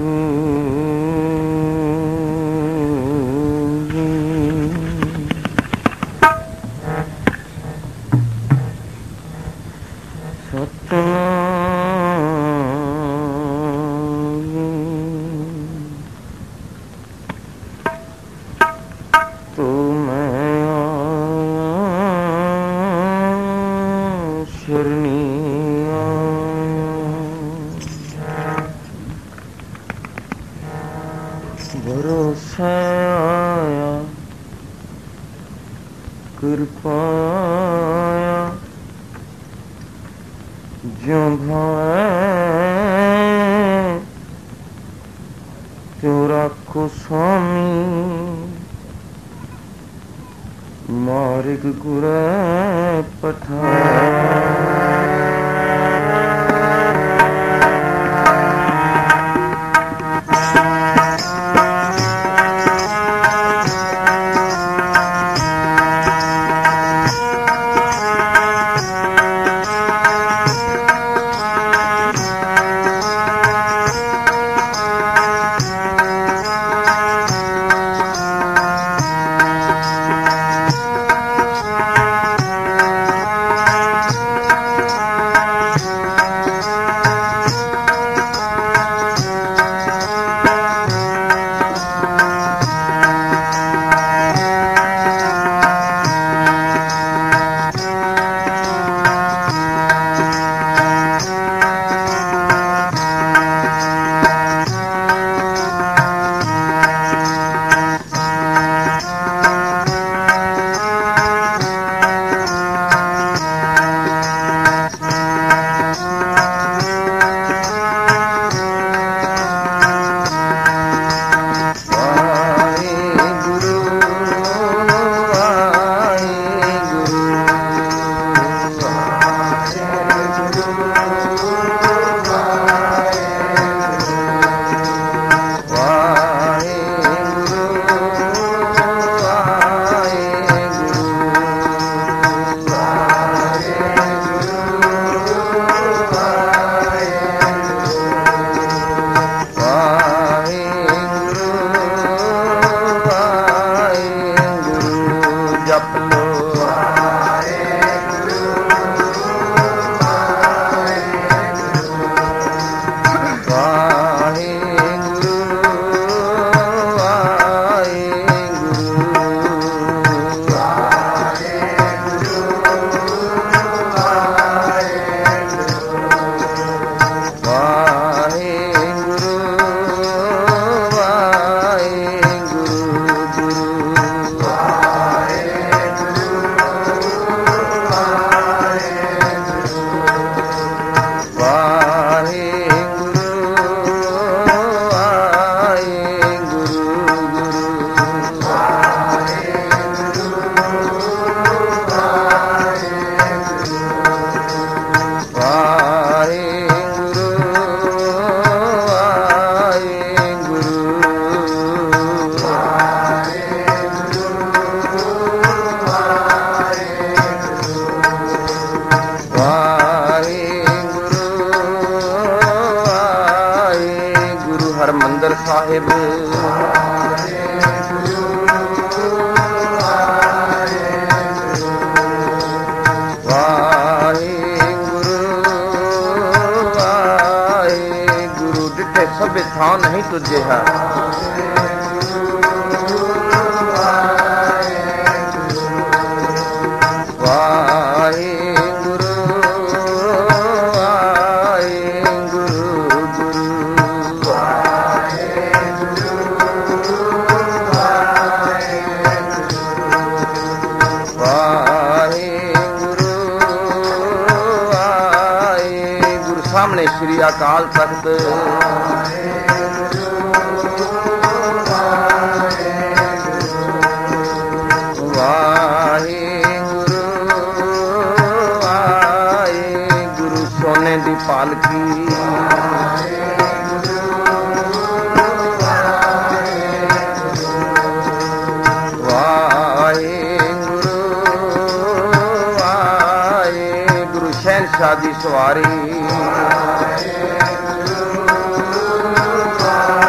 शादी सवारी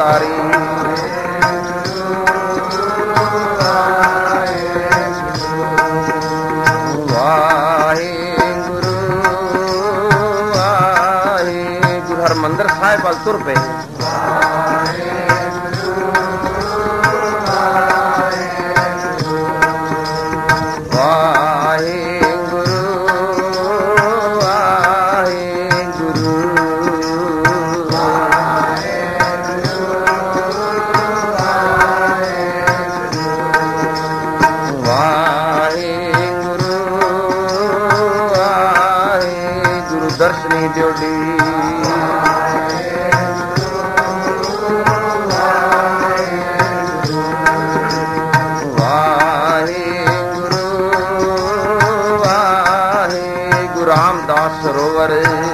निरंकारी। वाहिगुरु वाहिगुरु। हरमंदर साहिब वाल तुर पे दर्शनी ड्योडी। वाहिगुरु वाहिगुरु। रामदास सरोवर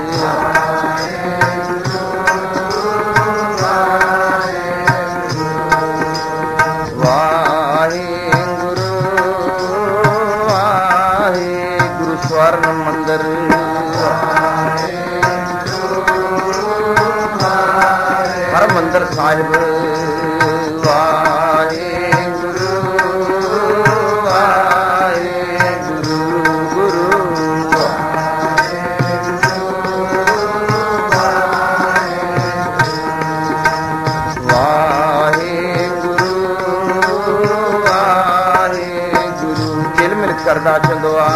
वाहिगुरु वाहिगुरु। स्वर्ण मंदिर हरमंदर साहिब। वाहिगुरु वाहिगुरु गुरु। वाहिगुरु वाहिगुरु। किल मिल करदा चंदवा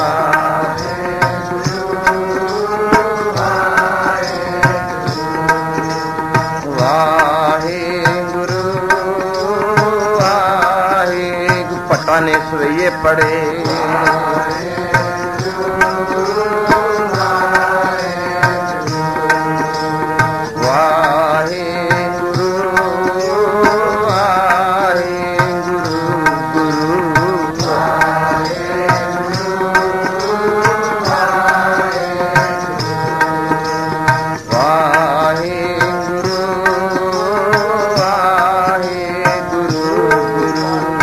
ने सवैये पड़े। वाहिगुरु वाहिगुरु गुरु। वाहिगुरु वाहिगुरु गुरु।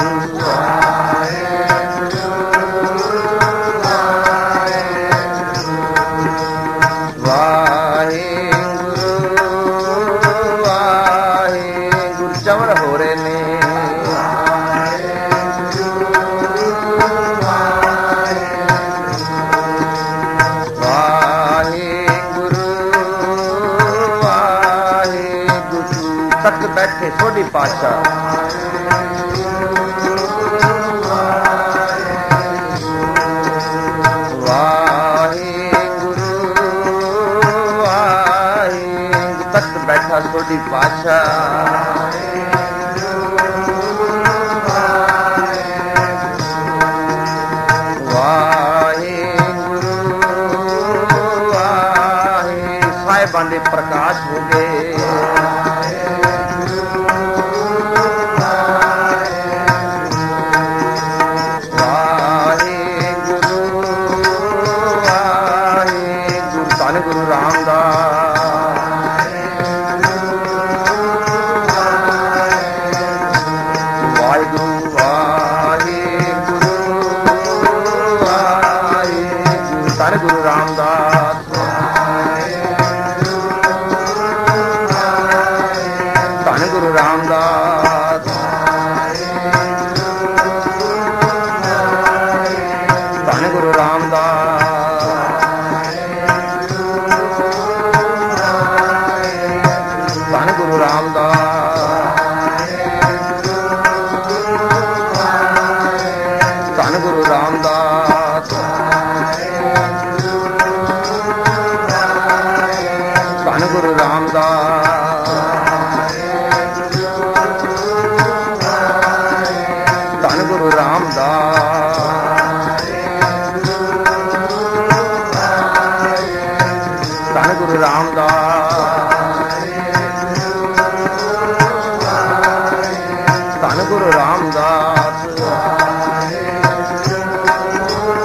चवर हो रहे ने। वाहिगुरु वाहिगुरु। तख्त बैठे सोढ़ी पातशाह। वाहिगुरु वाहिगुरु। तख्त बैठा सोढ़ी पातशाह। बांधे प्रकाश हो गए। वाहिगुरु वाहिगुरु। धन गुरु रामदास। वाहिगुरु वाहिगुरु वाहिगुरु। धन गुरु रामदास। गुरु रामदास। धन गुरु रामदास। धन गुरु रामदास। धन गुरु रामदास। धन गुरु रामदास। धन गुरु रामदास। धन गुरु रामदास। धन गुरु रामदास।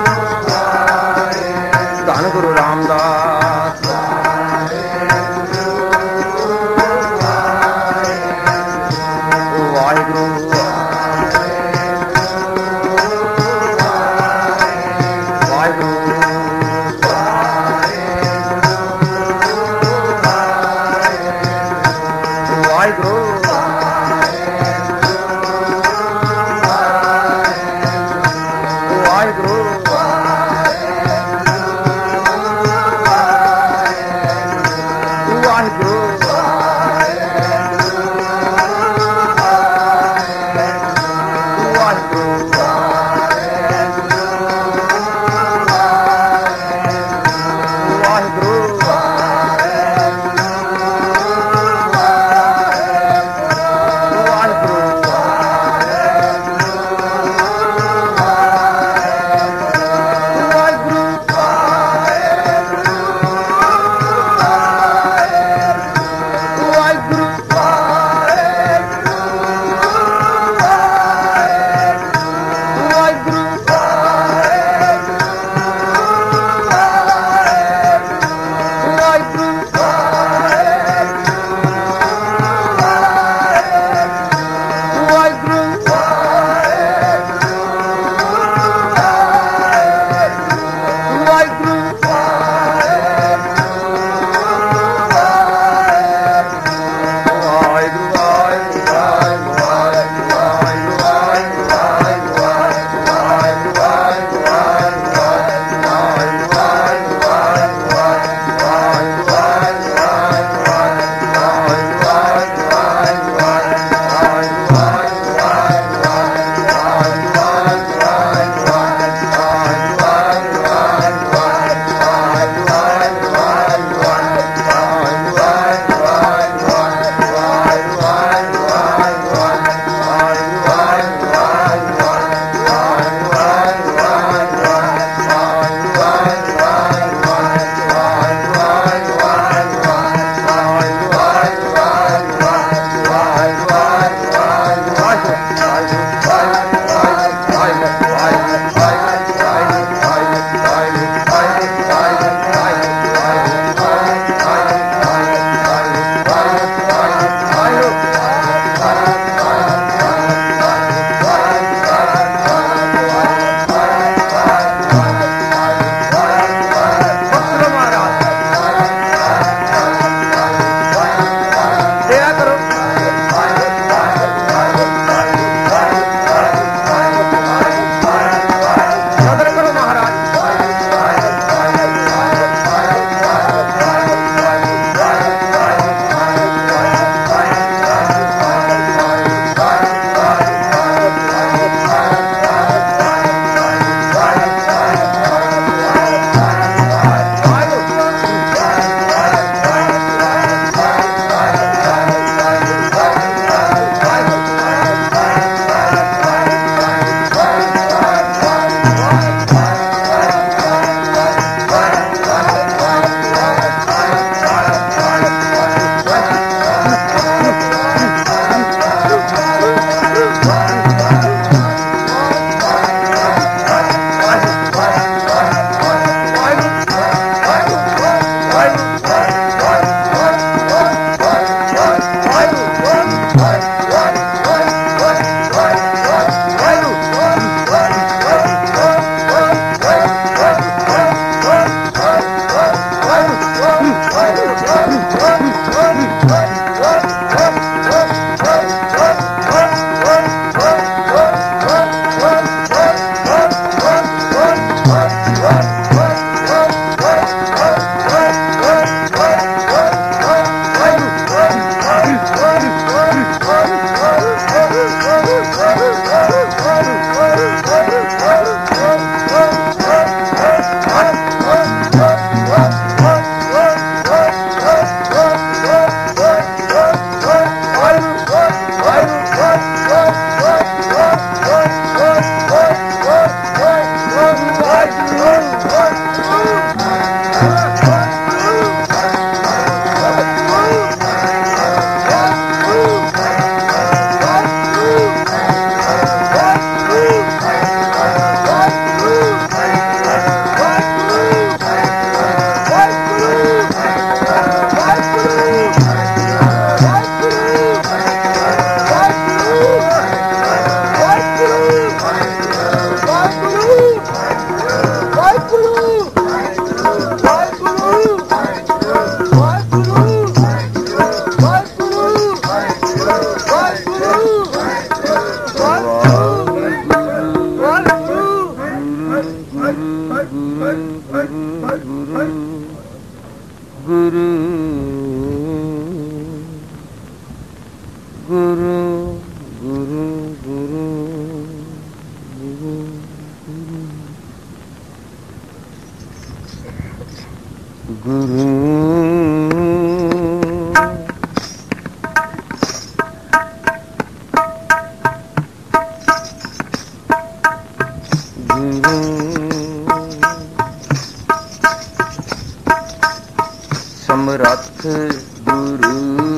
समरथ गुरु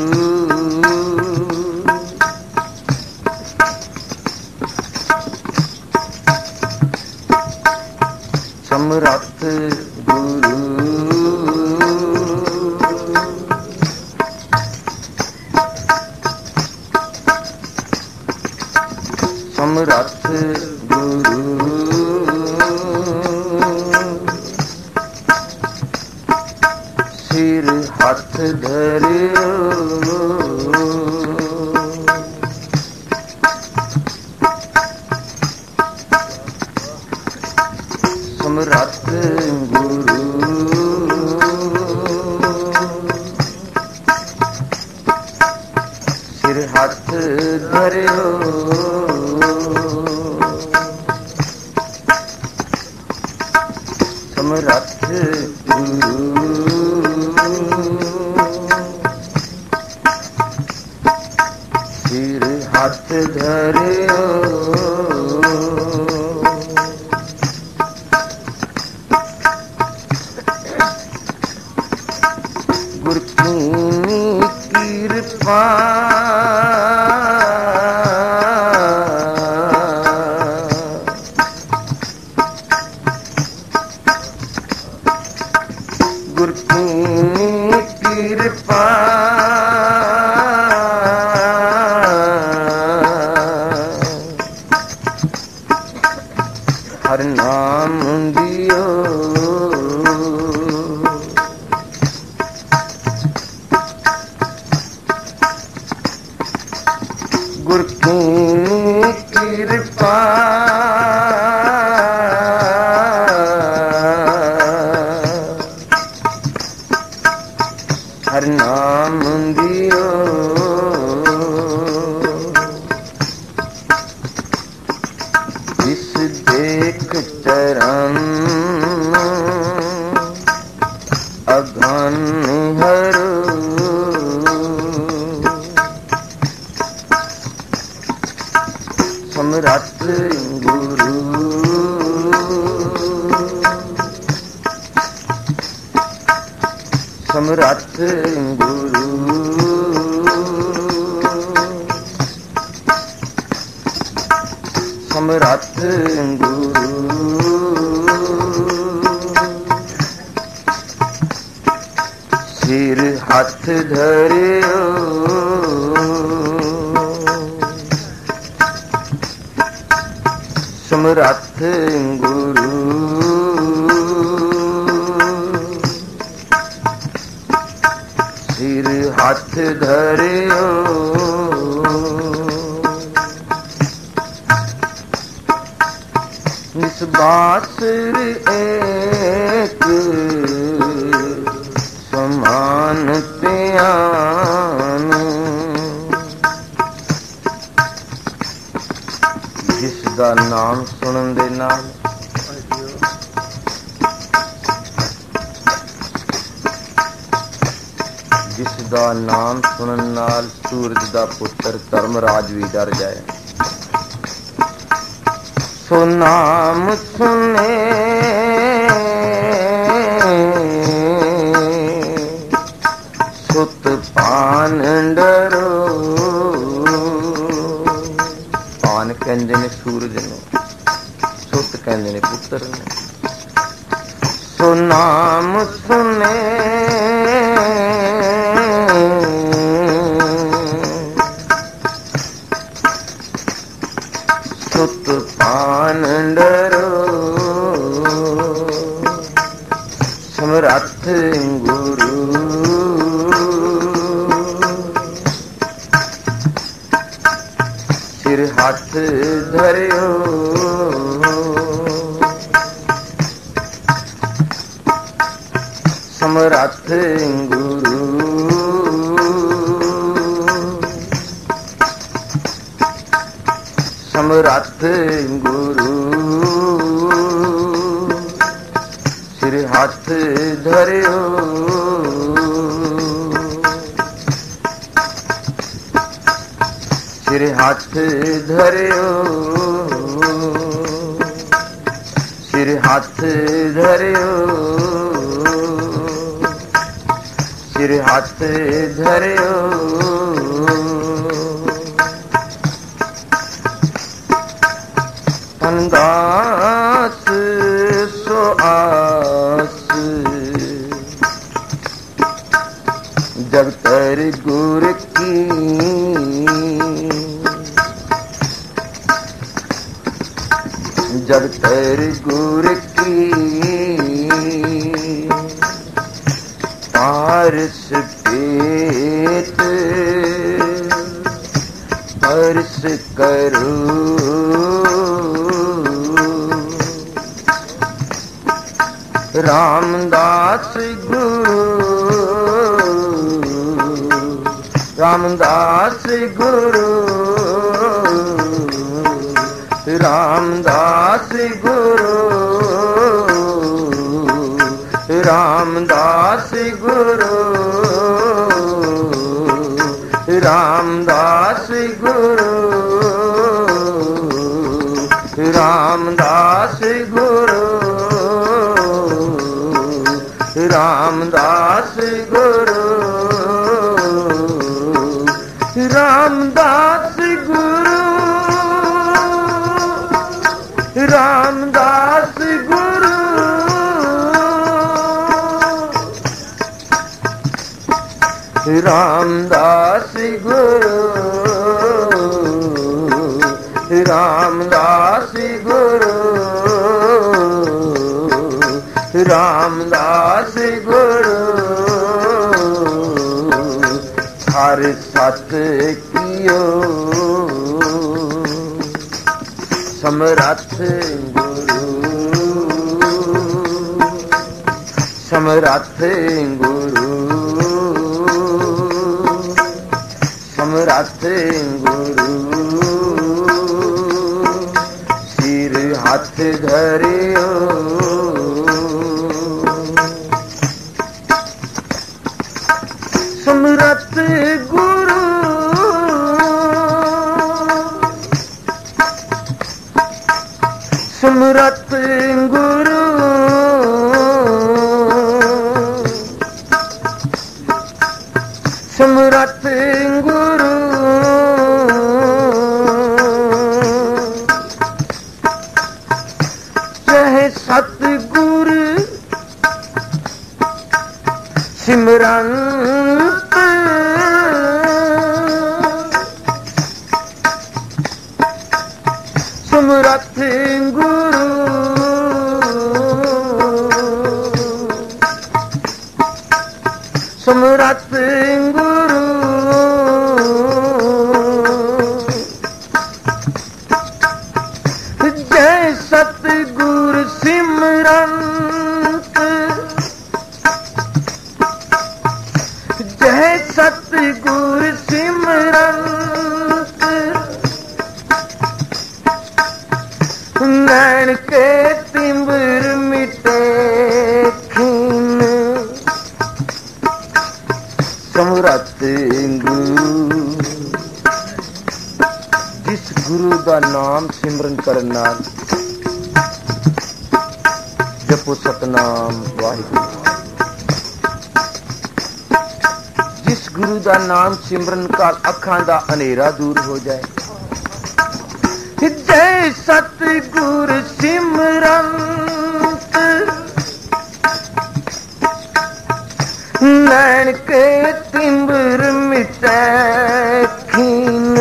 समरथ गुरु समरथ गुरु सिर हाथ धरियो समरथ गुरु सिर हाथ धरियो समरथ गुरु सिर हाथ धरियो गुर की कृपा कृपा हर नाम दियो गुर की कृपा हर नाम दियो जिस देख चरण अगन हरो समरथ गुरु समरथ गुरु समरथ गुरु सिर हाथ धरियो समरथ गुरु सिर हाथ धरियो निस्बासुर एक समान प्यानु जिस दा नाम सुनन दे नाल जिस दा नाम सुनन नाल सूरज दा पुत्र धर्मराज भी डर जाए सो नाम सुने सुत पान डरो पान कहंदे ने सूरज नूं सुत कहंदे ने पुत्र ने सो नाम सुने सुत पान डरो समरथ गुरु सिर हाथ धरियो समरथ गुरु समरथ गुरु सिर हाथ धरियो सिर हाथ धरियो सिर हाथ धरियो सिर हाथ धरियो दास सो आस जब तर गुर की जब तर गुर की पारस पेट परस करो रामदास गुरु रामदास गुरु रामदास गुरु रामदास गुरु रामदास गुरु रामदास गुरु रामदास गुरु रामदास गुरु रामदास गुरु रामदास गुरु, रामदास गुरु, रामदास गुरु, हर सत कियो समरथ गुरु, समरथ गुरु, समरथ गुरु, सिर हाथ धरियो समरथ गुरु, समरथ गुरु, समरथ गुरु, चाहे सतगुर सिमरंत, समरथ गुरु, समरथ गुरु, जय सतगुर सिमरंत, जय सतगुर सिमरंत, नैन के तिंबर मिटे खीन, समरथ गुरु, जिस गुरु का नाम सिमरन करन नाल जपो सतनाम वाहिगुरू, जिस गुरु का नाम सिमरन काल अखां दा हनेरा दूर हो जाए। जय सतगुर सिमरंत, नैन के तिंबर मिटे खीन,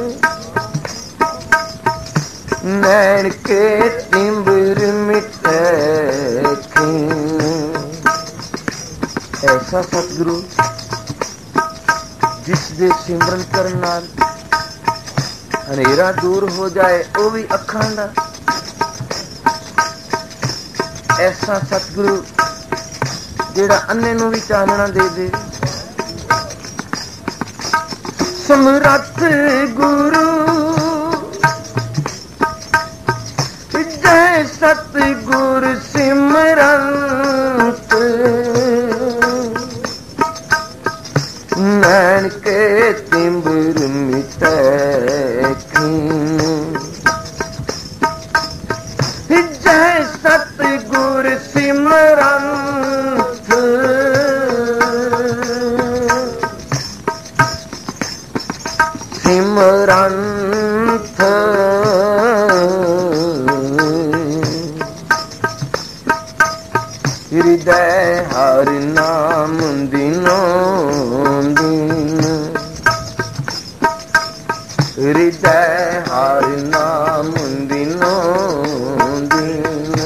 नैन के तिंबर मिटे खीन। ऐसा सतगुरु जिस दे सिमरन करन नाल हनेरा दूर हो जाए, वो भी अखां दा। ऐसा सतगुरु जेड़ा अन्ने नूं भी चानना दे दे। समरथ गुरु, जय सतगुर सिमरंत, नैन के तिंबर मिटे खीन, जय सतगुर सिमरंत, सिमरंत, हृदय हर नाम दिनो दिन, हृदय हर नाम दिनो दिन,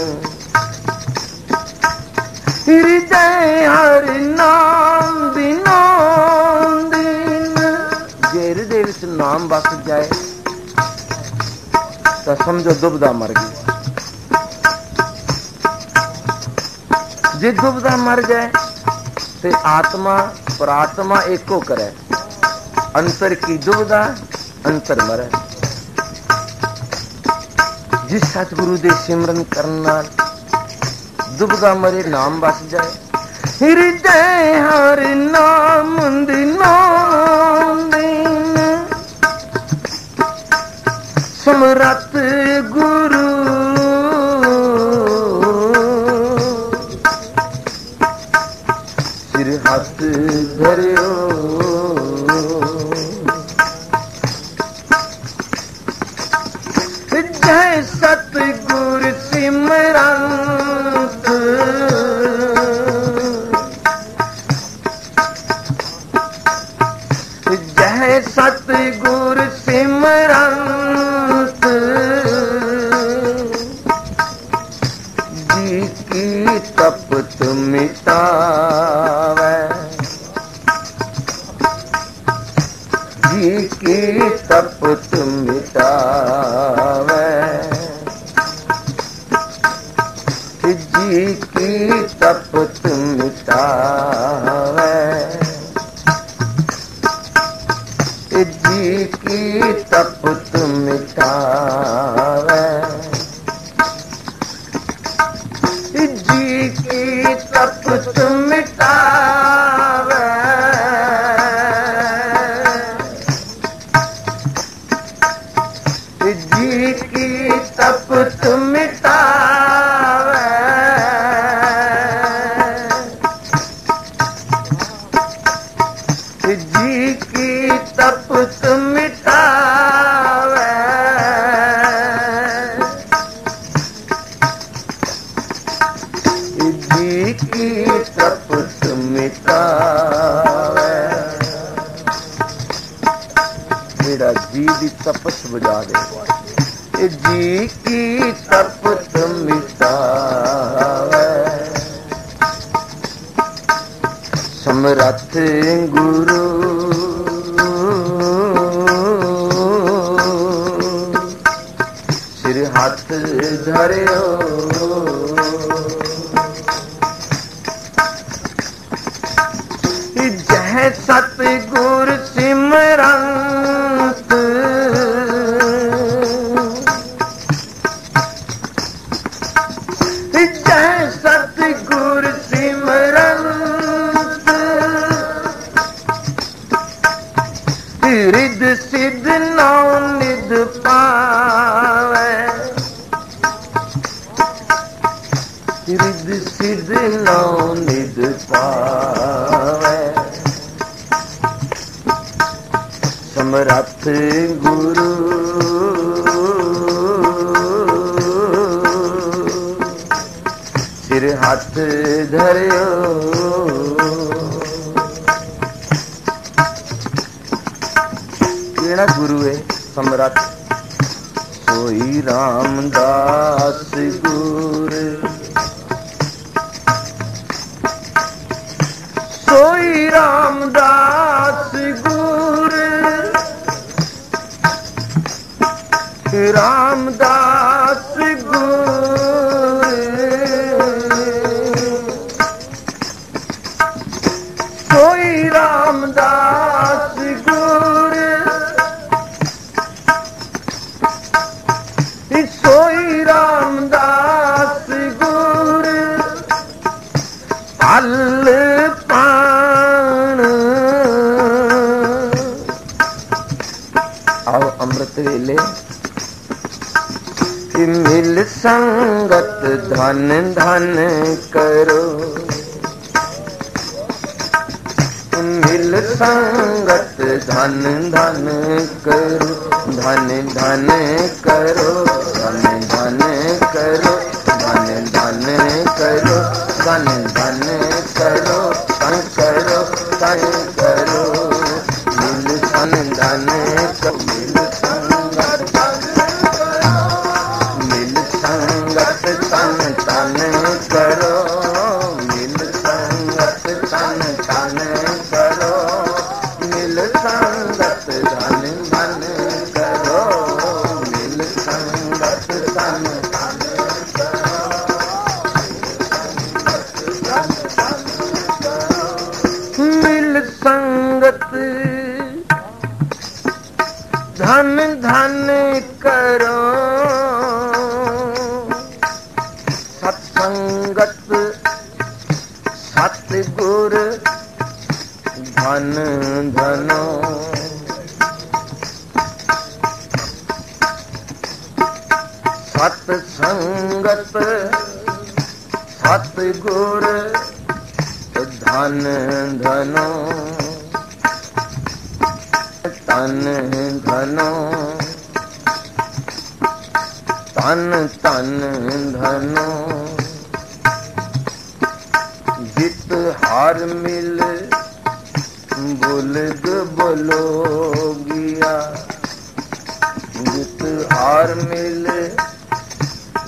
हृदय हर नाम दिनो दिन। जे हृदय विच नाम बस जाए तो समझो दुबदा मर गई। जे दुबदा मर जाए तो आत्मा प्रात्मा एको करे, अंतर की दुबदा अंतर मरे। जिस सतगुरु दे सिमरन करन नाल दुबदा मरे नाम बस जाए। हृदय हर नाम दिनो दिन, समरथ गुरु, सिर हाथ धरियो जय सतगुर सिमरंत, जी की तपत मिटावे, जी की तपत मिटावे, जी की तपत मिटावे, जी की तपत मिटावे, जी की तपत मिटावे, जी की तपत मिटावे, जी की तपत मिटावे, जी की तपत मिटावे। मेरा जी दी तपस बुझा दे, जी की तपत मिटावे। समरथ गुरु सिर हाथ धरियो, जह सतगुर सिमरंत, जह सतगुर सिमरंत, रिद सिद्ध नौ निध पावे, रिद सिद्ध नौ निध पावे। समरथ गुरु सिर हाथ धरियो, केड़ा गुरु है समरथ? सोई रामदास गुर, सोई रामदास गुर, रामदास गुर, सोई रामदास गुर, सोई रामदास गुर, फल पान। आओ अमृत वेले मिल संगत धन धन करो, मिल संगत धन धन करो, धन धन करो, धन धन करो, धन धन करो, धन धन करो, धन करो, धन करो, मिल धन धन करो, मिल संगत तन तन करो, मिल संगत तन तन करो, मिल संगत धन धन करो, मिल संगत तन तन करो, मिल संगत धन धन करो, सत्संगत सतगुर धन धनो, सत्संगत सतगुर धन धनो, तन धनो, तन तन धनो, जित हार मिल बुलग बोलोगिया, जित हार मिल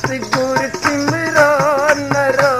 सतगुर सिमरो नरो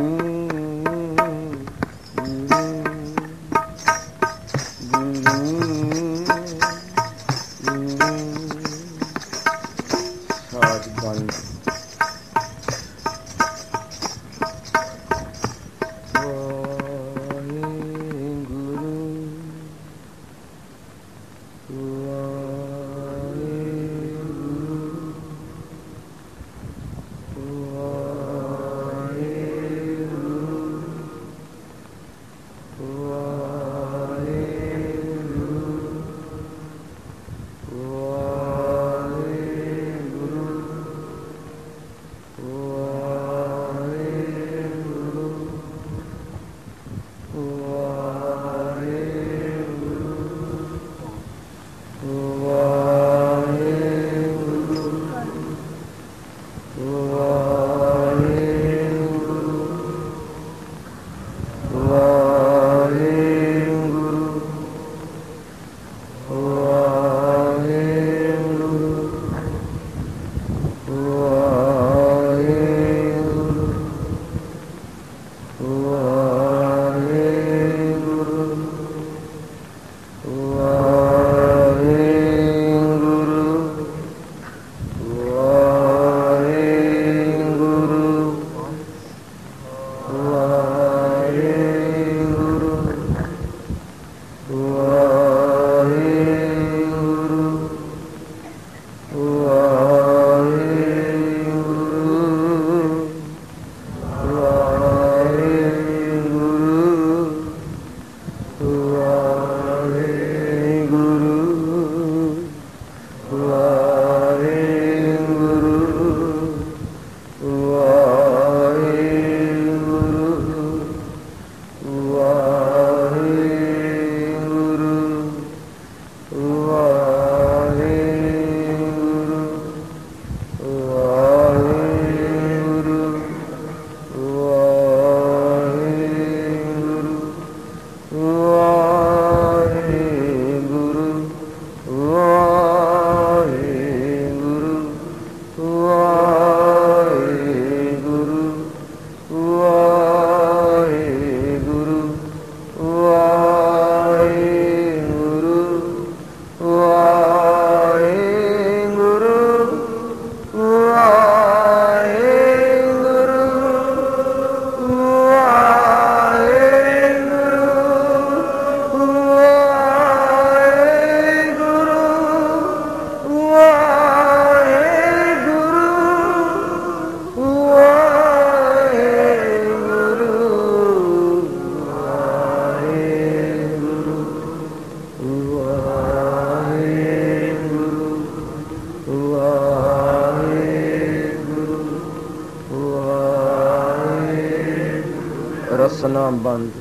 ਰਸਨਾ ਬੰਦ।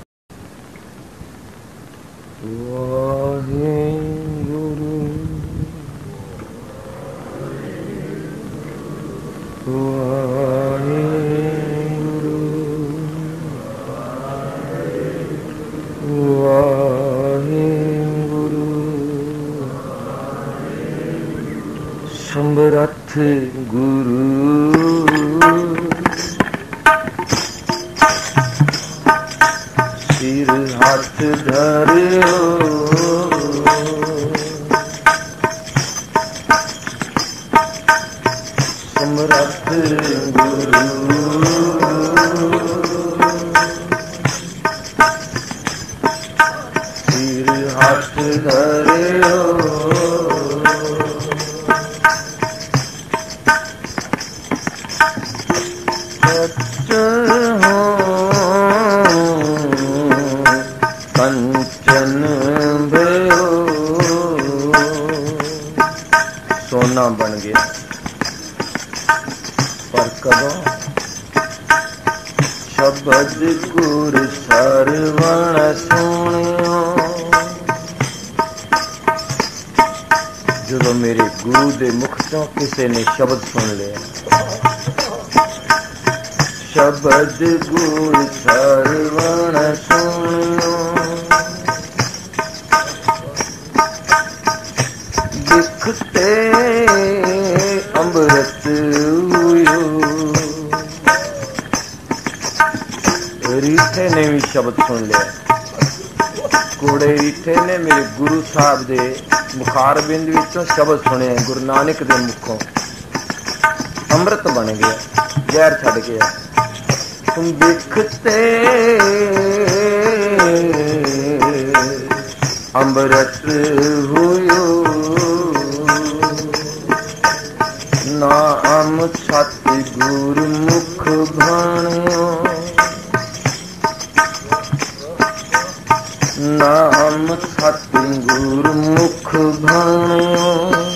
ਵਾਹਿਗੁਰੂ ਵਾਹਿਗੁਰੂ ਵਾਹਿਗੁਰੂ ਸਮਰੱਥ ਗੁਰੂ ਸਿਰ ਹੱਥ ਧਰਿਓ ਸਮਰੱਥ ਗੁਰੂ ਸਿਰ ਹੱਥ ਧਰਿਓ ਕੰਚਨ ਭਇਓ ਸੋਨਾ ਬਣ ਗਿਆ ਪਰ ਕਦੋਂ ਸ਼ਬਦ ਗੁਰ ਸਰਵਣ ਸੁਣਿਓ ਜਦੋਂ ਮੇਰੇ ਗੁਰੂ ਦੇ ਮੁਖ ਤੋਂ ਕਿਸੇ ਨੇ ਸ਼ਬਦ ਸੁਣ ਲਿਆ ਸ਼ਬਦ ਗੁਰ ਸਰਵਣ ਸੁਣਿਓ ਦਿਖਤੇ ਅੰਮ੍ਰਿਤ ਹੋਇਓ रीठे ने भी शब्द सुन लिया। घोड़े रीठे ने मेरे गुरु साहब दे मुखार बिंद विचों शब्द सुने। गुरु नानक दे मुखों अमृत बन गया, जहर छड़ गया। तुम देखते अमृत हुयो, नाम सतगुर मुख भाणियो। नाम सतगुर मुख भाणियो,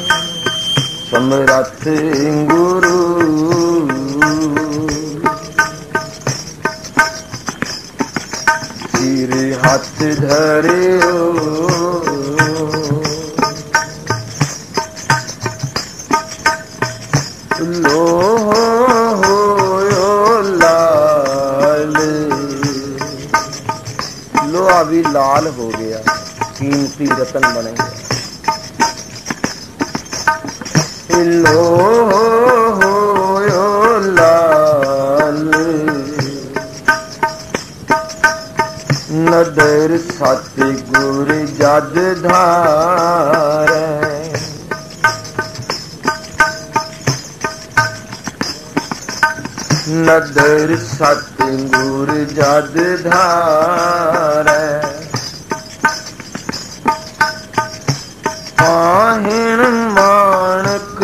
समरथ गुरु। सिर हाथ धरियो, लो लाल। लोहा भी लाल हो गया, कीमती रतन बन गया। लो लाल, नदर सतगुर जद धारै। नदर सतगुर जद धारै, पाहिण माणक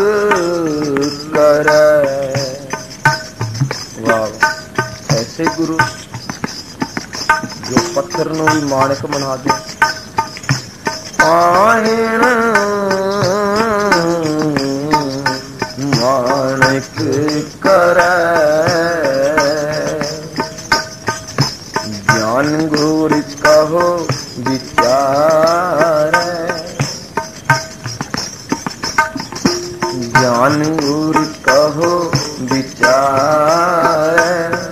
करै। वाह, ऐसे गुरु जो पत्थर नूं भी माणक बना दे। पाहिण माणक करै, ज्ञान गुर कहो विचारै। ज्ञान गुर कहो विचारै,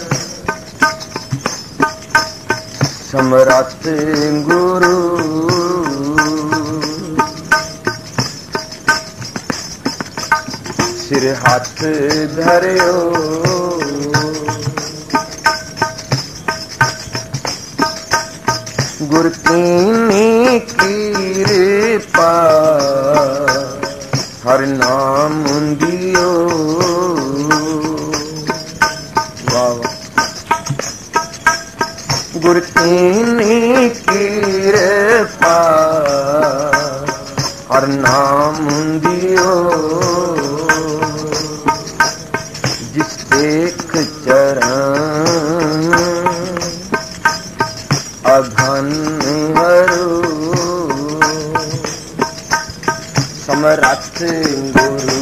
समरथ गुरु। सिर हाथ धरियो, गुर कीनी कृपा, हर नाम दियो। वाह, गुर कीनी कृपा, हर नाम दियो। जिस एक चरण अघन हरो, समरथ गुरु।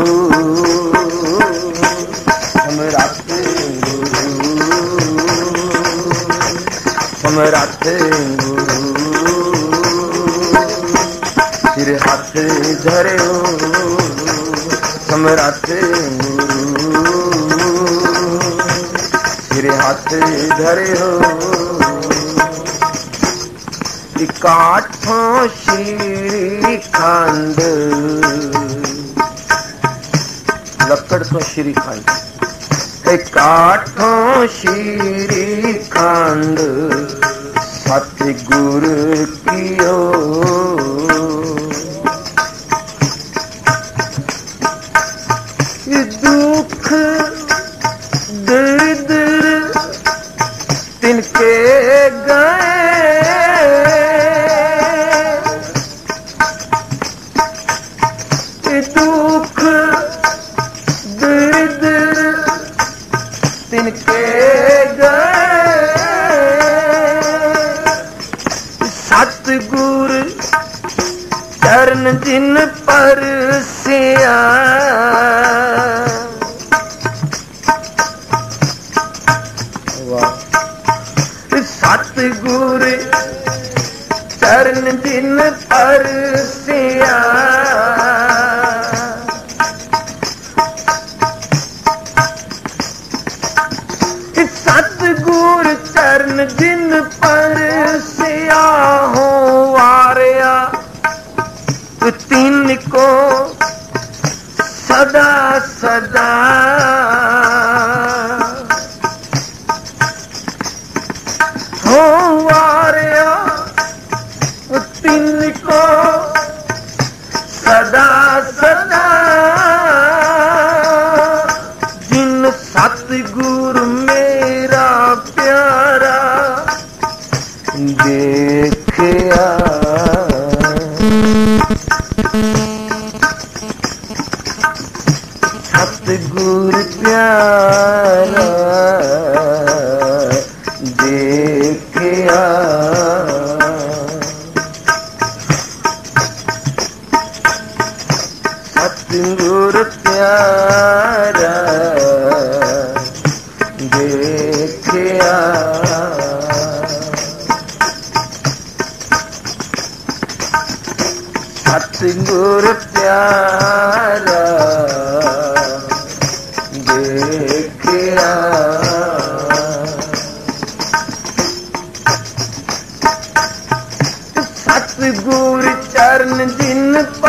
समरथ गुरु, समरथ गुरु। सिर हाथ धरियो, समरथ गुरु। सिर हाथ धरियो, काठों श्रीखंड। लकड़ तो श्रीखंड, काठों श्रीखंड, सतगुर कियो। दुख दर्द तिनके गए, दुख दर्द तिनके गए। सतगुर चरण जिन पर सिया, सतगुर चरण जिन पर सिया। सतगुर चरण जिन पर सिया हो वारिया, तीन को सदा सदा।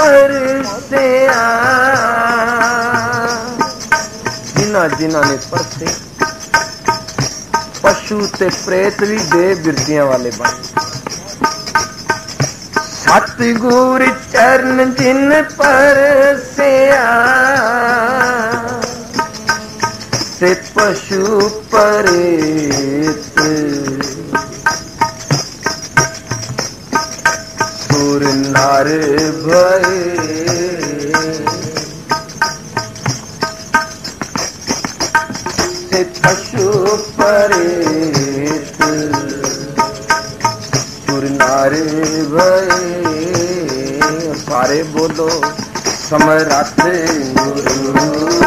परसिया जिन्हां जिन्हां ने परसे पशु ते प्रेत भी दे बिरदियां वाले बन सतगुर चरण जिन परसिया ते पशु प्रेत सुर नर भय ते पशु प्रेत सुर नर भय सारे बोलो समरथ गुरु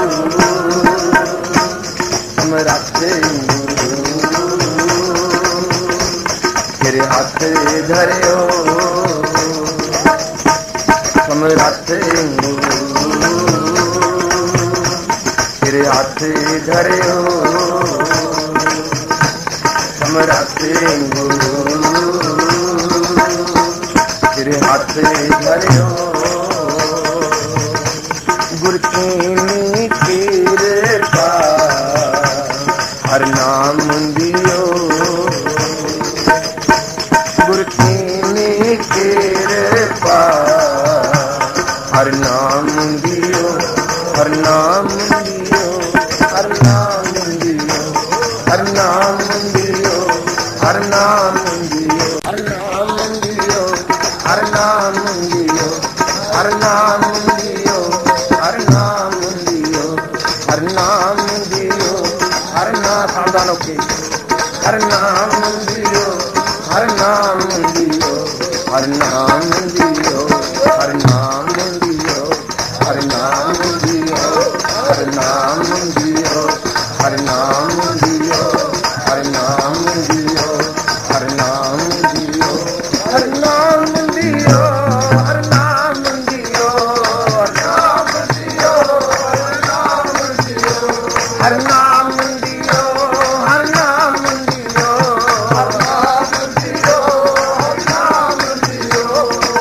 समरथ गुरु तेरे हाथ धरियो समरथ गुरु तेरे हाथ धरियो समरथ गुरु तेरे हाथ धरियो गुर की कृपा हर नाम दियो गुर की कृपा हर नाम दियो हर नाम दियो हर नाम दियो हर नाम दियो हर नाम दियो हर नाम दियो हर नाम दियो हर नाम दियो हर नाम दियो हर नाम दियो हर नाम सावधानों के हर नाम दियो हर नाम दियो हर नाम दियो हर नाम दियो हर नाम दियो हर नाम दियो हर नाम दियो हर नाम दियो हर नाम दियो हर नाम दियो हर नाम दियो हर नाम दियो हर नाम दियो हर नाम दियो हर नाम दियो हर नाम दियो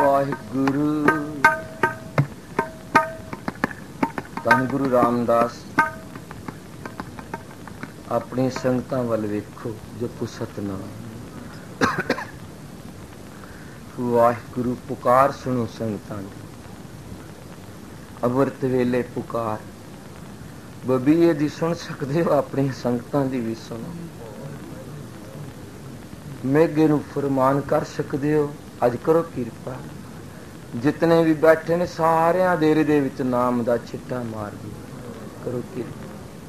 वाहिगुरु। धन गुरु रामदास अपनी संगतां वल वेखो, जपो सतनाम। वाहिगुरु पुकार सुनो संगतां दी, अमृत वेले पुकार बबीए दी सुन सकते हो, अपनी संगतां दी भी सुनो। मेघे नूं फरमान कर सकते हो, अज करो किरपा। जितने भी बैठे ने सारियां दे हृदय विच नाम दा छिट्टा मार दो, करो किरपा।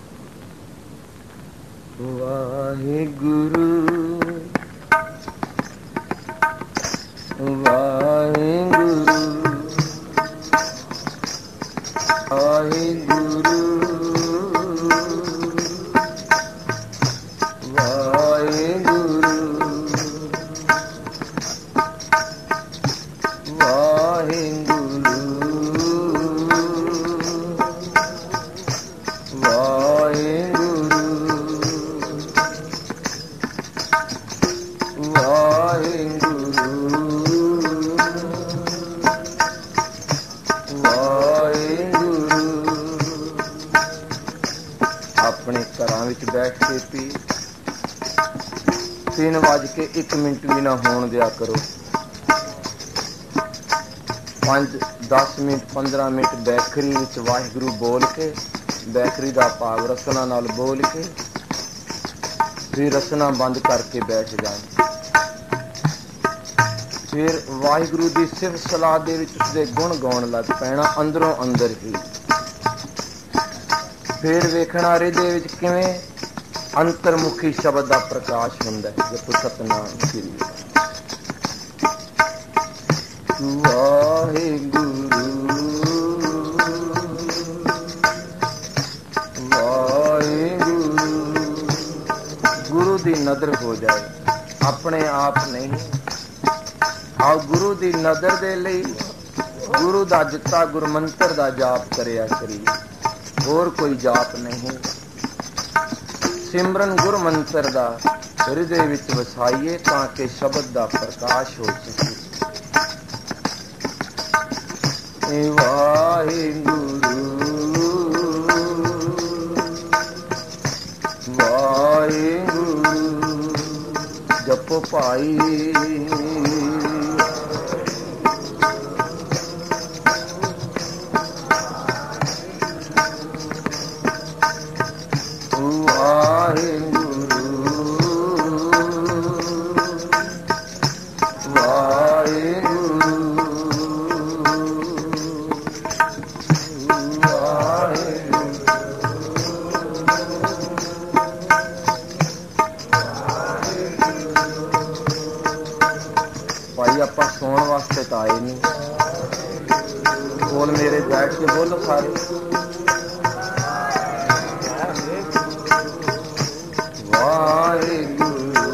वाहिगुरु वाहिगुरु वाहिगुरु बैठ के पी 3:01 भी ना होने दिया करो। 5-10 मिनट 15 मिनट बैखरी विच वाहिगुरु बोल के, बैखरी का भाव रसना नाल बोल के फिर रसना बंद करके बैठ जाए। फिर वाहिगुरु की सिफत सलाह दे विच उसदे गुण गाउण लग पैना अंदरों अंदर ही। फिर वेखना हृदय विच किवें अंतर्मुखी शब्द का प्रकाश हुंदा है। जपो सतनाम श्री वाहिगुरु वाहिगुरु। गुरु दी नदर हो जाए, अपने आप नहीं। आ गुरु दी नदर दे लई गुरु दा दिता गुरमंत्र दा जाप करिया करिए, होर कोई जाप नहीं। सिमरन गुर मंत्र दा हृदय विच वसाइए ताकि शब्द दा प्रकाश हो सके। वाहिगुरु वाहिगुरु जपो भाई। आए नहीं बोल मेरे बैठ के बोलो सारे। वाहिगुरु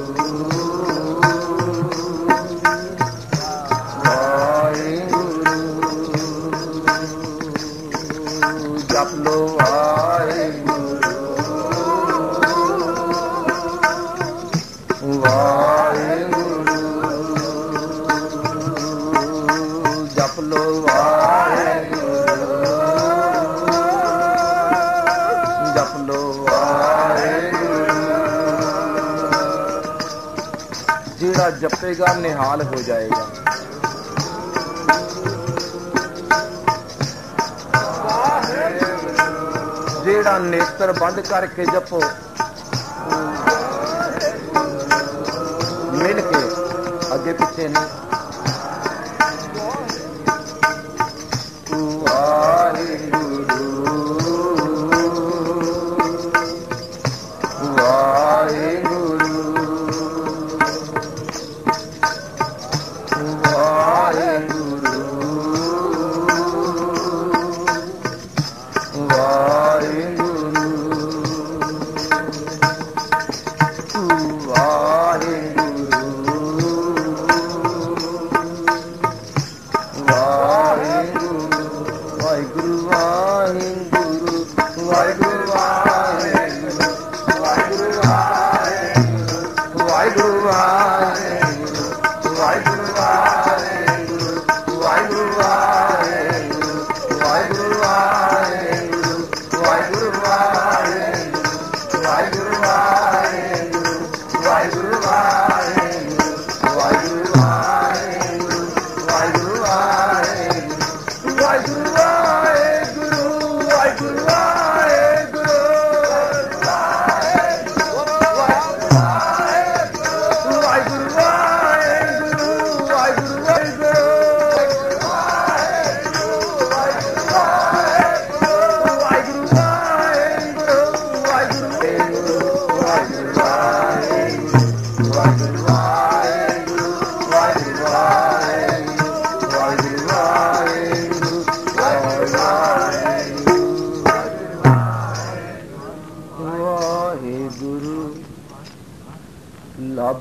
वाहिगुरु जप लो वाहिगुरु वाहिगुरु जप लो वाहिगुरु जप लो वाहिगुरु। जेड़ा जपेगा निहाल हो जाएगा। जेड़ा नेत्र बंद करके जपो मिल के अगे पीछे नहीं।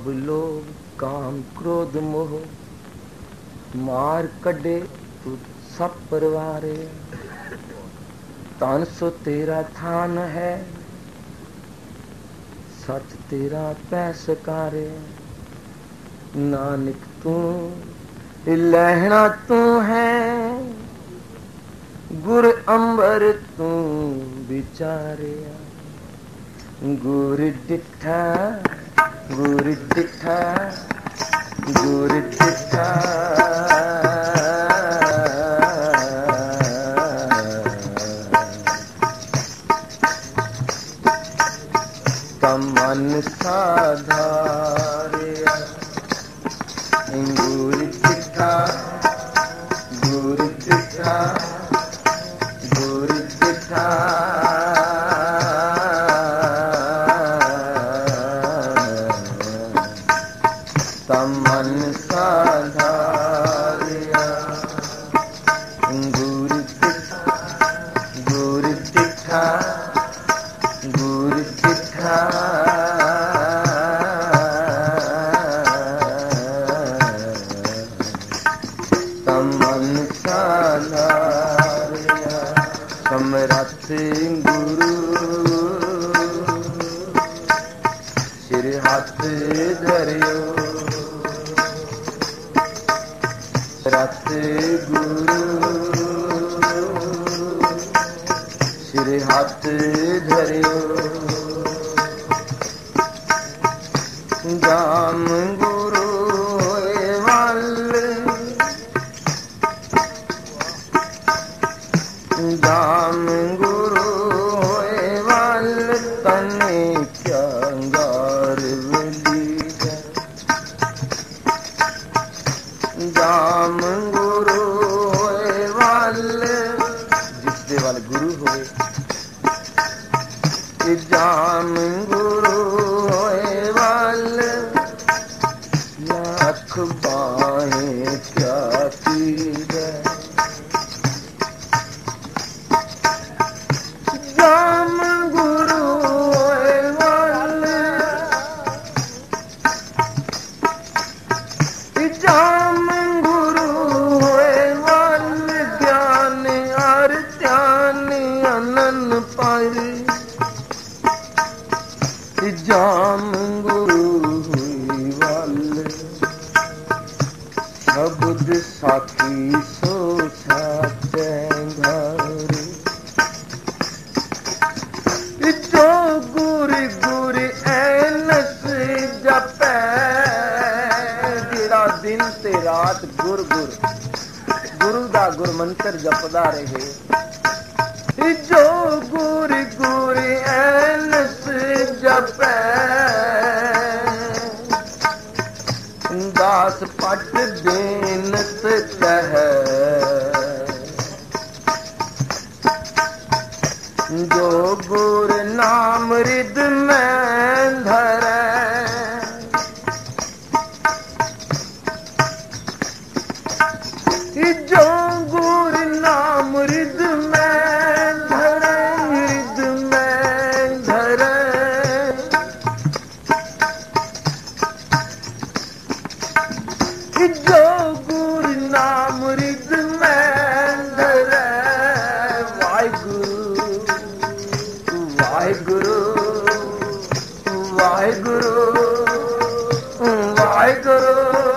लोभ काम क्रोध मोह मार कड़े तू सब परवारे। तन सो तेरा थान है सच तेरा पैसकारे। नानक तू लहना तू है गुर अंबर तू बिचारे। गुर डिठा गुर डिठा गुर डिठा तमन साधारे। गुर डिठा गुर डिठा गुर डिठा तमन साधारिया। गुर डिठा गुर डिठा तमन साधारिया। समरथ गुरु सिर हाथ धरियो। रथ गुरु सिर हाथ धरियो। जाम गुरु वल जाम गुरु वल तने क्या गार जाम गुरु वाल जिसदे वाल गुरु होए। जाम गुरु वाल लाख बाहें क्या पीर। जाम गुरु वाल जाम जाम गुरु वल शब्द साखी सो साचे घर। जो गुर गुर ऐनस जपै जेड़ा दिन ते रात गुर गुर गुरु दा गुर मंत्र जपदा रहे। जो गुर गुर ऐनस जपै दास पट बेनत कह। जो गुर नाम रिद में धरै जो गुर नाम रिद में जो गुर नाम रिद में धरै। वाहिगुरु वाहिगुरु वाहिगुरु वाहिगुरु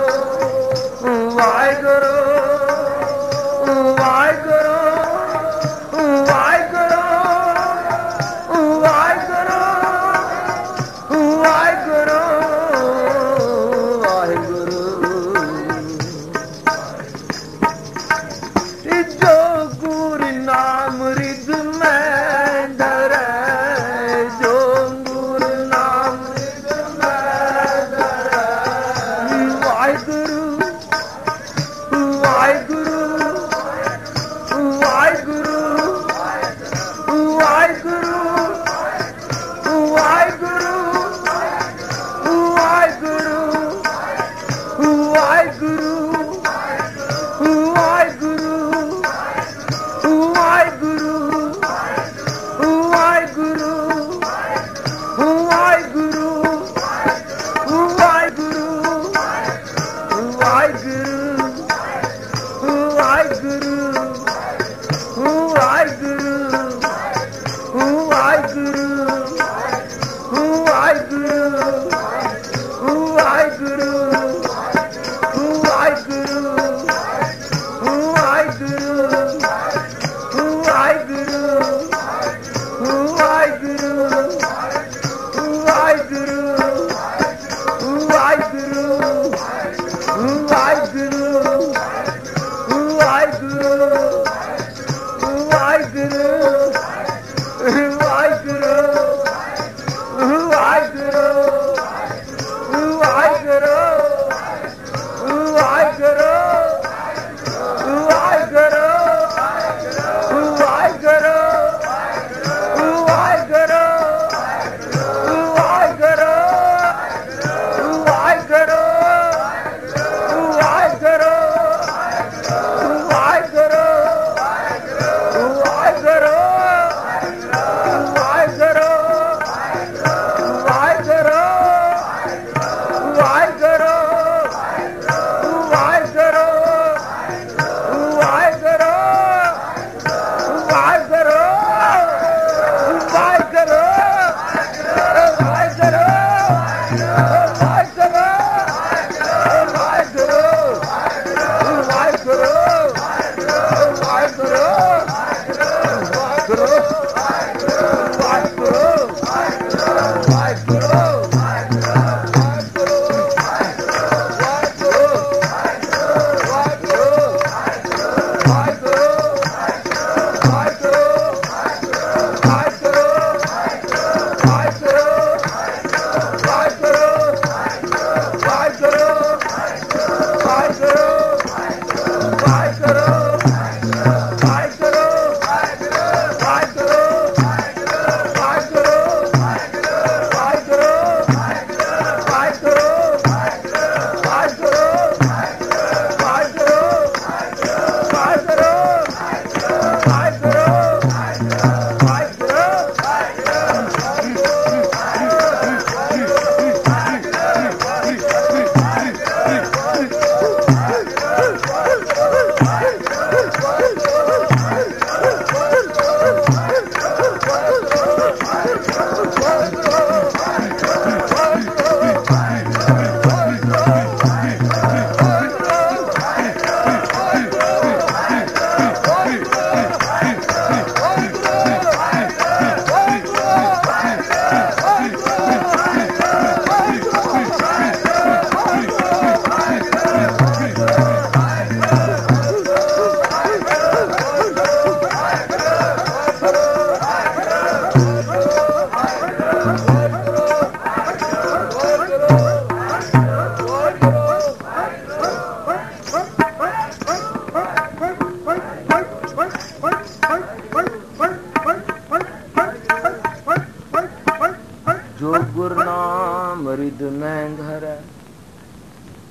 वाहिगुरु वाहिगुरु वाहिगुरु वाहिगुरु वाहिगुरु जो गुर नाम रिद में धरै। जो गुर नाम रिद में धरै। वाहिगुरु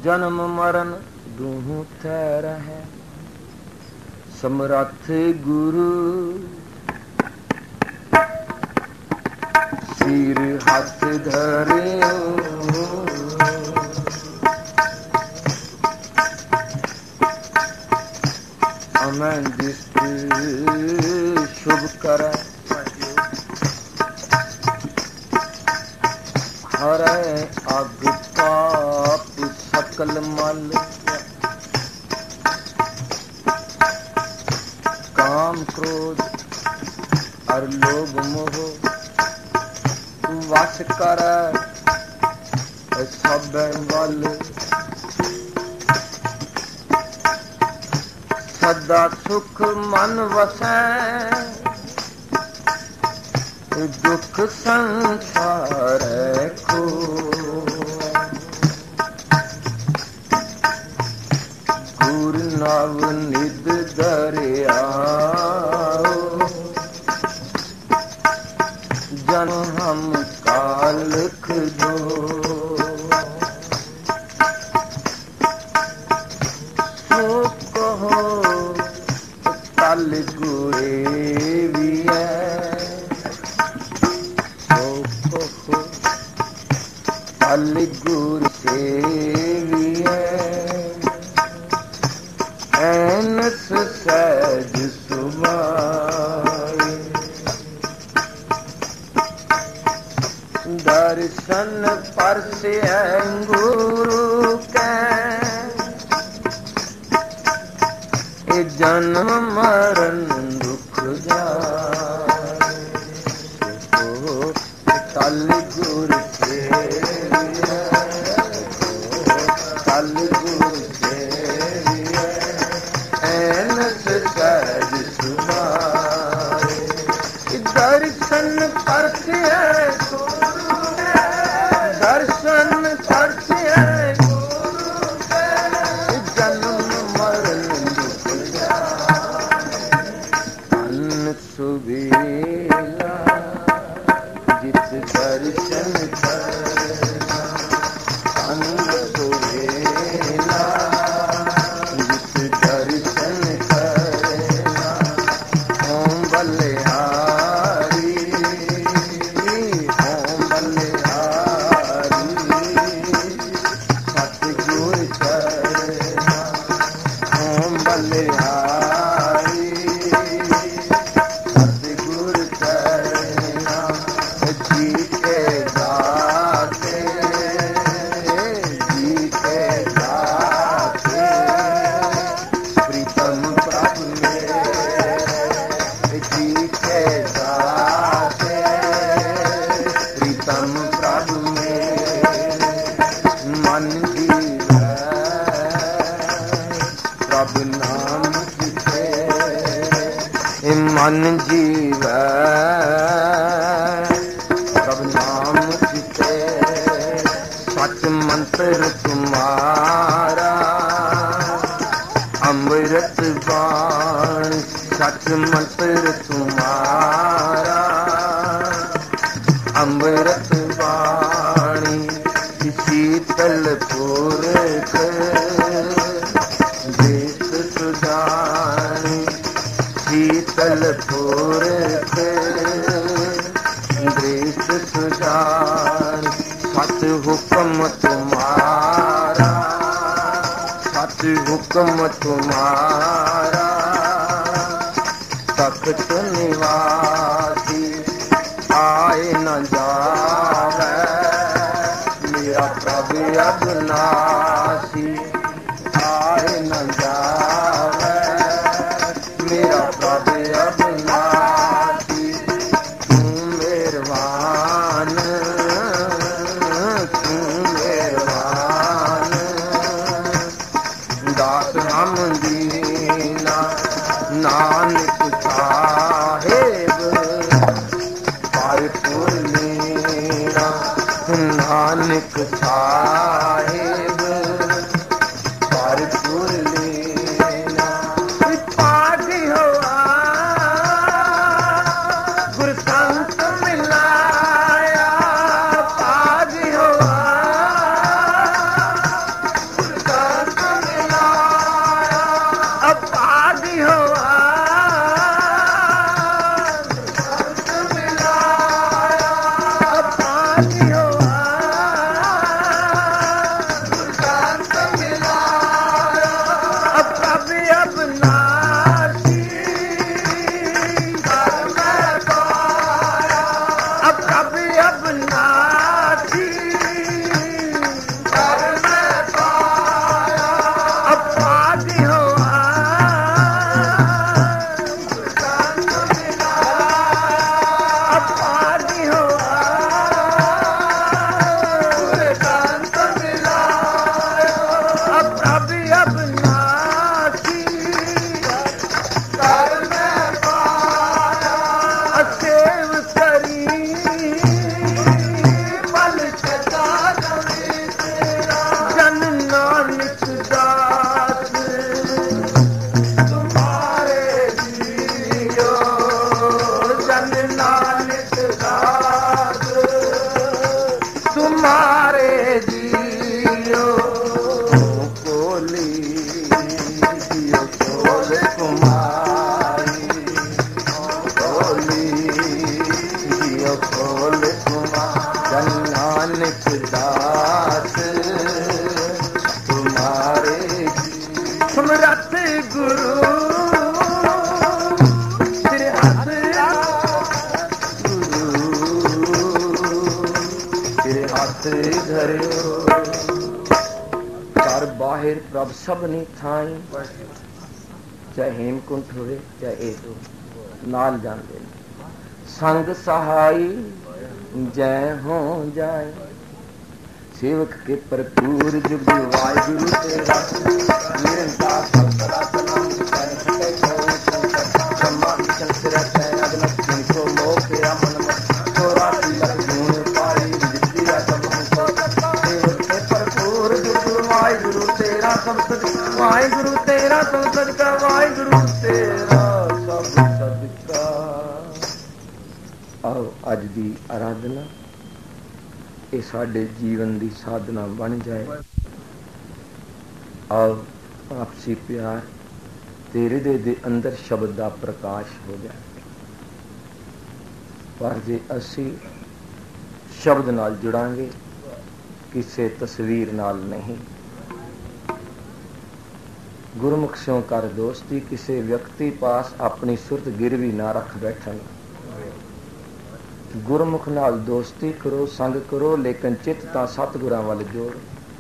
जन्म मरण दूहू थे रहे, समरथ गुरु सिर हाथ धरे, अमन दिस्त शुभ कर, हरे अग पाप सकल मल, काम क्रोध और लोभ मोह वश कर सब बल, सदा सुख मन वसै, दुख संसार को, गुर नव निद दरिया, जन हम कालख दो, सो कहो तल गुरे भी है, सो कहो तल गुर से भी है, ऐनस सहज सुभाए, दर्शन परसे गुरु के, जन्म मरण दुख जाए, तल गुर से तल गुर से ऐनस सहज सुभाए, दर्शन परसे दर्शन परसे जन्म मरण दुख जाए, अन्न सुबेला जित दर्शन करना, अन्न सुबेला जित दर्शन करना, ओम बलिहारी ओम बलिहारी, सतगुर चरना, ओम बलिहारी सतगुर चरना, जी के दाते जी के दाते, प्रीतम प्रभु मेरे जी के दाते, प्रीतम प्रभु मेरे, मन जीवै प्रभु नाम जिते, मन जीवै प्रभु नाम जिते, सच मंत्र तुम्हारा अमृत बाण, सच मंत्र तुम्हारा अमृत बाणी, शीतल पूरक देश सुजानी, शीतल पूरक देश सुजानी, सच हुक्म तुम्हारा सच हुक्म तुम्हारा, तख्त निवासी आए न जावे, मेरा प्रभु अविनाशी आए न जावे, मेरा प्रभु अविनाशी, तू मेहरबान तू मेहरबान, दास हम दीना नानक साहेब, पारपुर लीना नानक साहेब, पारपुर लीना, पाठी हुआ गुरु संत मिलाया, पाठी हुआ अविनाशी घर में पाया, अब कभी अविनाशी घर में पाया, अब पागी हो प्रभ सबनी थाई, चाहे हेमकुंठ होवे चाहे एदो नाल जांदे संग सहाई जय हो जाए। सेवक के भरपूर जुग वाहिगुरु तेरा निरंकार सतरा सलाम ब्रह्मा विष्णु सिरत अगनत जिनको मोह के अमन तोरा तिलक गुण पाई विद्या सब हमको। सेवक के भरपूर जुग वाहिगुरु तेरा सब सदका, वाहिगुरु तेरा सब सदका, वाहिगुरु तेरा सब सदका। आओ अज दी आराधना ये साडे जीवन दी साधना बन जाए। आओ आपसी प्यार तेरे दे अंदर शब्द दा प्रकाश हो जाए। पर जे असी शब्द नाल जुड़ांगे किसी तस्वीर नाल नहीं। गुरमुख स्यों कर दोस्ती, किसी व्यक्ति पास अपनी सुरत गिरवी ना रख बैठन। गुरमुख नाल दोस्ती करो, संग करो, लेकिन चित तां सतगुरां वाल जोड़।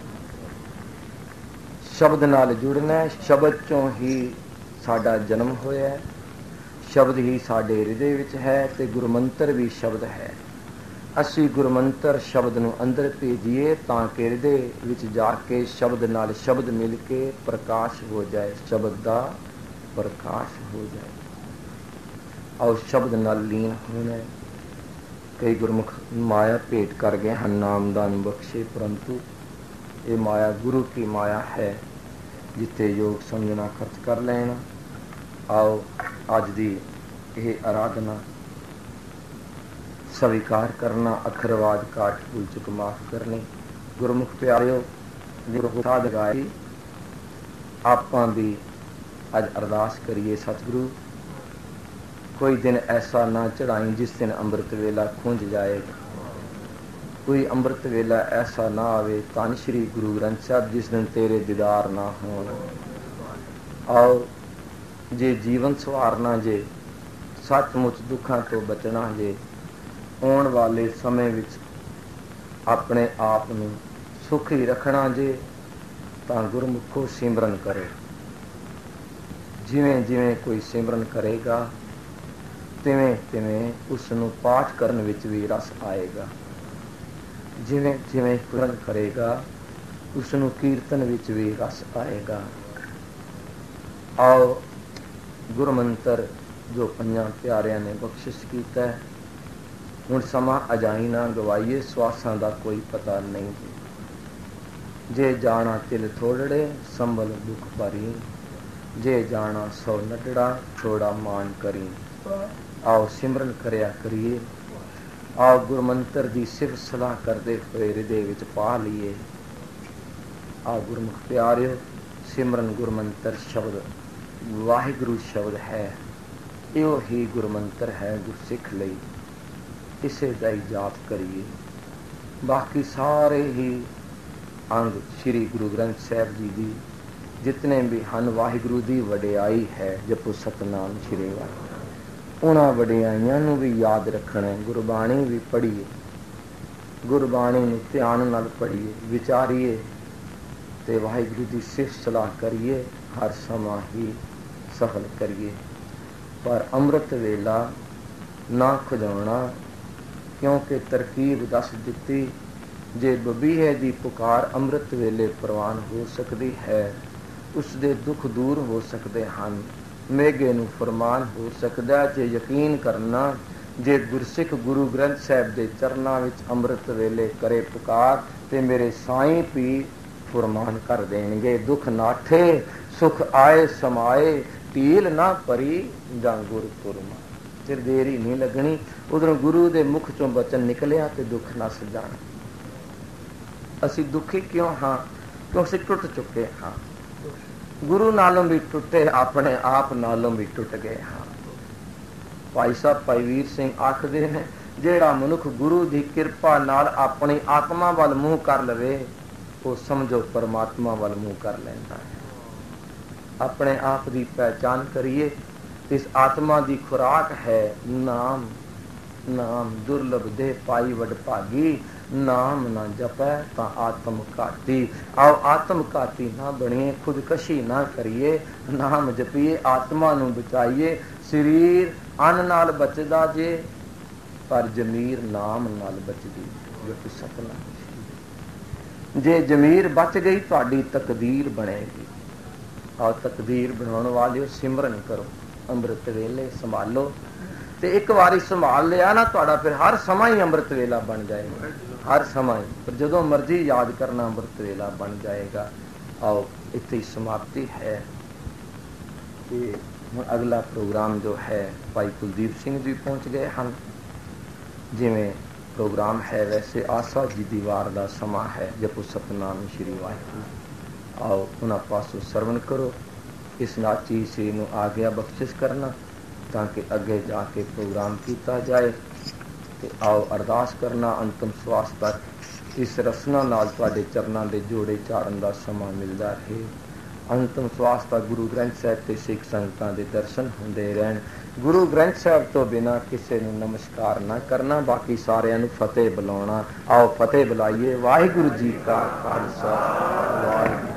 शब्द नाल जुड़ना है, शब्द चों ही साडा जन्म होया है, शब्द ही साडे हृदय विच है ते गुरमंत्र भी शब्द है। असी गुरमंत्र शब्द नूं अंदर भेजिए तां कि हृदय विच जाके शब्द नाल शब्द मिल के प्रकाश हो जाए, शब्द दा प्रकाश हो जाए। और शब्द नाल लीन होना है। कई गुरमुख माया भेंट कर गए हैं, नामदान बख्शे, परंतु ये माया गुरु की माया है जिथे योग समझना खर्च कर लेना। आओ अज दी यह आराधना स्वीकार करना, अखरवाद काट भूल चुक माफ करनी। गुरमुख प्यारिओ गुरु साध गाई आपां भी अज अरदास करिए, सतगुरु कोई दिन ऐसा ना चढ़ाई जिस दिन अमृत वेला खुंज जाएगा। कोई अमृत वेला ऐसा ना आवे धन श्री गुरु ग्रंथ साहब जिस दिन तेरे दीदार ना होण। आओ जे जीवन सवारना, जे सचमुच दुखों तो बचना, जे आने वाले समय विच अपने आप नूं सुखी रखना, जे तां गुरमुखो सिमरन करो। जिवें जिवें कोई सिमरन करेगा तिवें तिवें उसनूं पाठ करन विच भी रस आएगा। जिवें जिवें पूरन करेगा उसनूं कीर्तन विच भी रस आएगा। आओ गुरमंत्र जो पंजां प्यारिਆਂ ने बख्शिश कीता है, हुण समा अजाई ना गवाइए, स्वासां दा कोई पता नहीं। जे जाना तिल थोड़ड़े संभल दुख भरी, जे जाना सौ नडड़ा छोड़ा मान करी। आओ सिमरन करया करिए। आओ गुरमंत्र की सिफ सलाह करते हुए हृदय विच पा लीए। आओ गुरमुख प्यारिओ सिमरन गुरमंत्र शब्द वाहिगुरु शब्द है, यो ही गुरमंत्र है गुरसिख लई। इसे दा ही जाप करिए। बाकी सारे ही अंग श्री गुरु ग्रंथ साहब जी की जितने भी हन वाहिगुरु दी वडियाई है। जपो सतनाम श्री वाहिगुरू। उन्हां वडियाइयां नूं भी याद रखना। गुरबाणी भी पढ़िए, गुरबाणी नूं ध्यान नाल पढ़िए, विचारिए ते वाहिगुरू दी सिफत सलाह करिए, हर समा ही सफल करिए। पर अमृत वेला ना खुजाउणा, क्योंकि तरकीब दस दिती जे बबीहे दी पुकार अमृत वेले प्रवान हो सकती है, उसके दुख दूर हो सकते हैं। मेघे नूं फरमान हो सकता जे यकीन करना, जे गुरसिख गुरु ग्रंथ साहिब के चरनां विच अमृत वेले करे पुकार ते मेरे साईं भी फरमान कर देंगे। दुख नाठे सुख आए समाए, ढील ना परी जां गुर तुरमा। फिर देर ही नहीं लगनी, उधरों गुरु के मुख चों बचन निकलिया ते दुख नस जाण। असी दुखी क्यों हाँ? क्यों असी टुट चुके हाँ। गुरु नालों भी टुटे, अपने आप नालों भी टुट गए हाँ। भाई साहब भाई वीर सिंह आखदे ने, जेड़ा मनुख गुरु की कृपा नाल अपनी आत्मा वाल मुंह कर लवे, वो समझो परमात्मा वाल मुंह कर लेंदा है। अपने आप की पहचान करिए। इस आत्मा की खुराक है नाम। नाम दुर्लभ दे पाई वड भागी, नाम ना जपै ता आत्म घाती। आओ आत्म घाती ना बनिए, खुदकशी ना करिए, नाम जपिए, आत्मा नूं बचाइए। शरीर अन्न नाल बचदा जे, पर जमीर नाम नाल बचदी। जो कि सतनाम। जे जमीर बच गई तुहाडी तकदीर बनेगी। आओ तकदीर बनाने वाले सिमरन करो, अमृत वेले संभालो ते एक बारी संभाल लिया ना, तुहाडा फिर हर समय ही अमृत वेला बन जाएगा। हर समय पर जदों मर्जी याद करना अमृत वेला बन जाएगा। आओ इत्थे ही समाप्ति है। कि अगला प्रोग्राम जो है भाई कुलदीप सिंह जी पहुँच गए हैं। जिमें प्रोग्राम है वैसे आशा जी दी वार दा समा है। जपो सतनाम श्री वाहिगुरू। आओ उन्हां पासों सरवण करो। इस नाची से नूं आग्या बख्शिश करना ताकि अगे जाके प्रोग्राम किया जाए। तो आओ अरदास करना अंतिम श्वास तक इस रसना नाल तुहाडे चरनां दे जोड़े चाड़न दा समा मिलदा रहे। अंतिम श्वास तक गुरु ग्रंथ साहिब ते सिख संगतां दे दर्शन हुंदे रहन। गुरु ग्रंथ साहिब तो बिना किसी नूं नमस्कार ना करना, बाकी सारिਆਂ ਨੂੰ फतेह बुलाना। आओ फतेह बुलाइए। वाहिगुरू जी का खालसा वाहिगुरू।